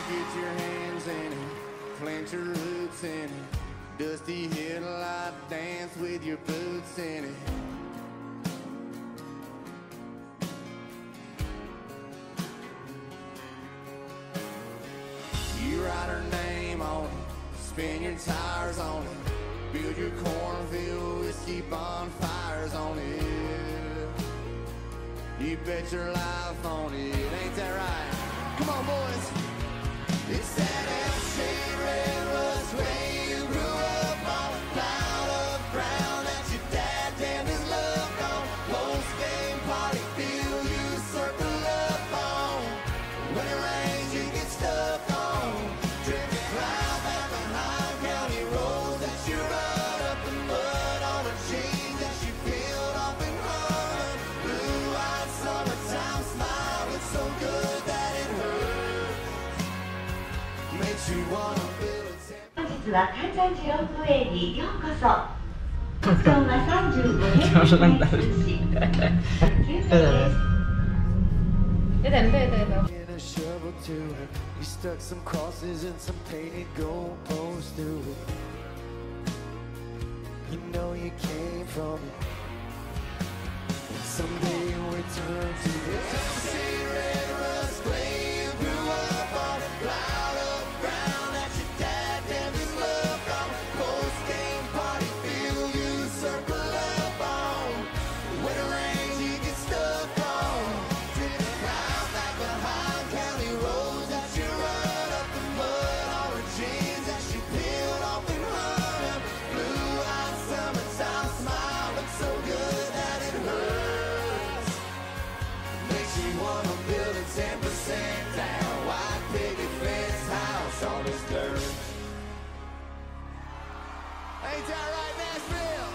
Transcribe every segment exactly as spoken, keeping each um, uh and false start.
get your hands in it, plant your roots in it. Dusty headlight dance with your boots in it. You write her name on it, spin your tires on it, build your cornfield whiskey bonfires on it. You bet your life on it, ain't that right? Come on, boys. It's that L-shaped red rust way you grew up on, a cloud of ground that your dad damned his love on. Post-game party feel you circle up on. When it rains you get stuck on. Dripping cloud back behind county roads that you run up the mud on the jeans that you peeled off and hung. Blue-eyed summertime smile, it's so good that it hurts. Makes you wanna build a tent. 本日は関西ロープウェイにようこそ。発音はさんじゅうごねんに開通し、 有点对对的。 In a shovel to it, you stuck some crosses and some painted goalposts through it. You know you came from it. Someday you'll return to this empty red rust clay you grew up on, a cloud of ground that your dad damned his love on. Post-game party feel you circle up on. When it rains you get stuck on. Dripping clouds back behind county roads that you run up the mud on her jeans that she peeled off and hung up. Blue-eyed summertime smile looks so good that it hurts. Makes you wanna build a ten percent down white picket fence house on this dirt. Ain't that right, Nashville?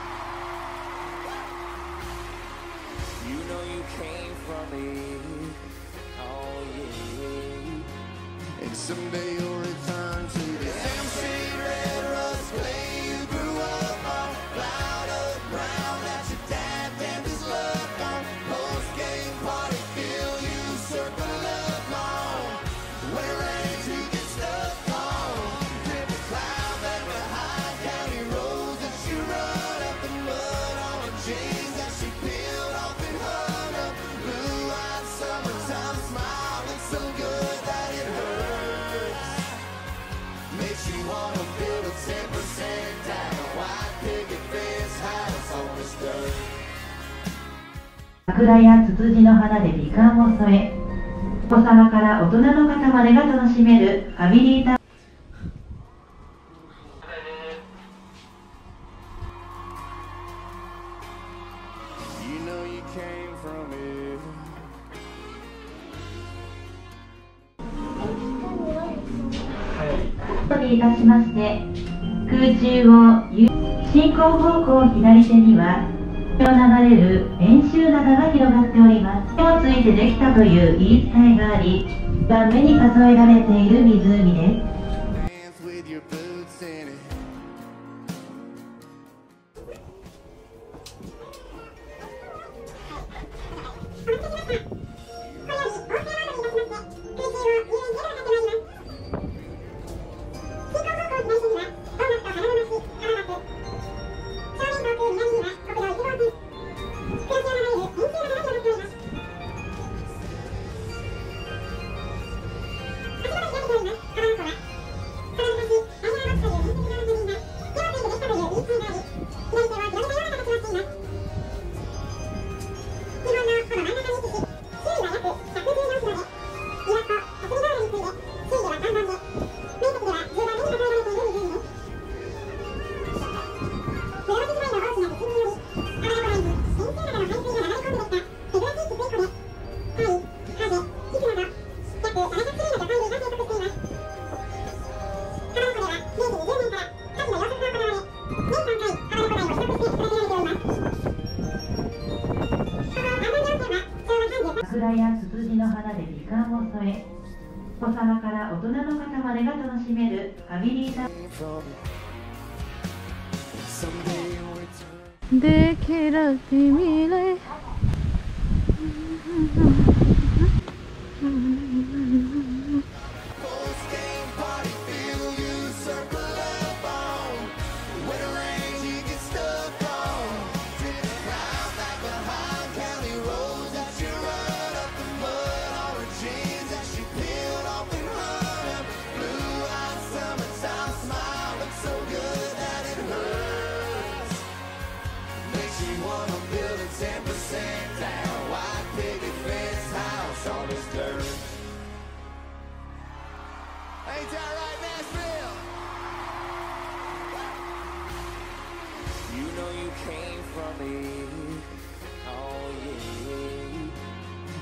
You know you came from it. Oh yeah. And someday you'll return to this empty red rust clay you grew up on. Cloud of ground that your dad damned his love on. Post-game party feel you circle up on. When it rains you get stuck on. Dripping cloud back behind county roads that you run up the mud on her jeans that she peeled off and hung up. Blue-eyed summertime smile looks so good that it hurts. Makes you wanna build a ten percent down white picket fence house on this dirt. 桜やツツジの花で美観を添え、お子様から大人の方までが楽しめるファミリータウン。 You know you came from it. にいたしまして、空中をゆ進行方向左手には流れる遠州灘が広がっております。手をついてできたという言い伝えがあり、番目に数えられている湖です。 Dance with your boots in it. 桜やツツジの花で美観を添え、お子様から大人の方までが楽しめるファミリータウン。 できる君で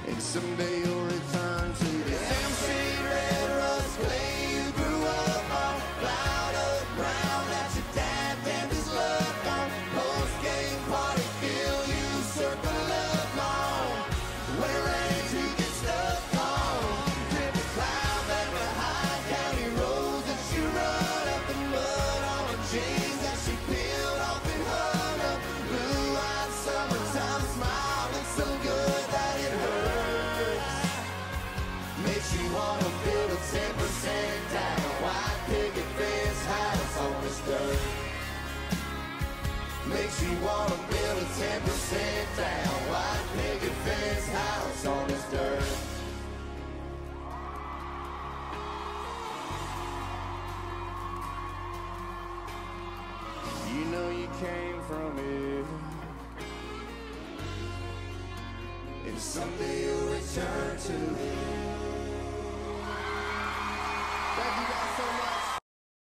And someday you'll return to the empty red rust clay you grew up on. Cloud of brown that your dad damned his luck on. Post-game party feel you circle up on. Where ain't you get stuck on. Drip cloud back behind county roads that you run up the mud on her jeans that she peeled off and hung up. Blue-eyed summertime smile that's so good that it hurts. Makes you wanna build a ten percent down a white picket fence house on this dirt. Makes you wanna build a ten percent down white picket fence house on this dirt. You know you came from it, and someday you'll return to it. Thank you guys so much.